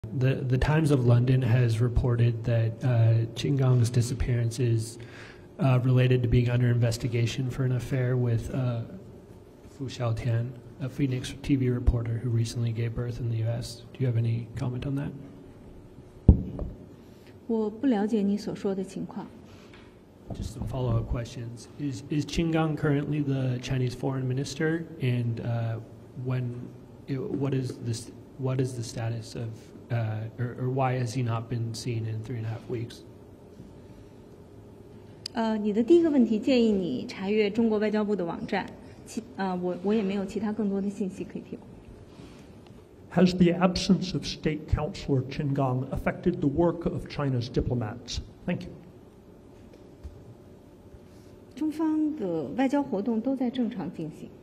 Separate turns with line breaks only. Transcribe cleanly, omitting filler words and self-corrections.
The Times of London has reported that Qingang's disappearance is related to being under investigation for an affair with Fu Xiaotian, a Phoenix TV reporter who recently gave birth in the U.S. Do you have any comment on that?
我不了解你所说的情况。
Just some follow-up questions. Is Qinggang currently the Chinese foreign minister, and what is the status of or why has he not been seen in 3.5 weeks?
你的第一个问题建议你查阅中国外交部的网站，我也没有其他更多的信息可以提供。
Has the absence of State Counselor Qinggang affected the work of China's diplomats? Thank you.
中方的外交活动都在正常进行。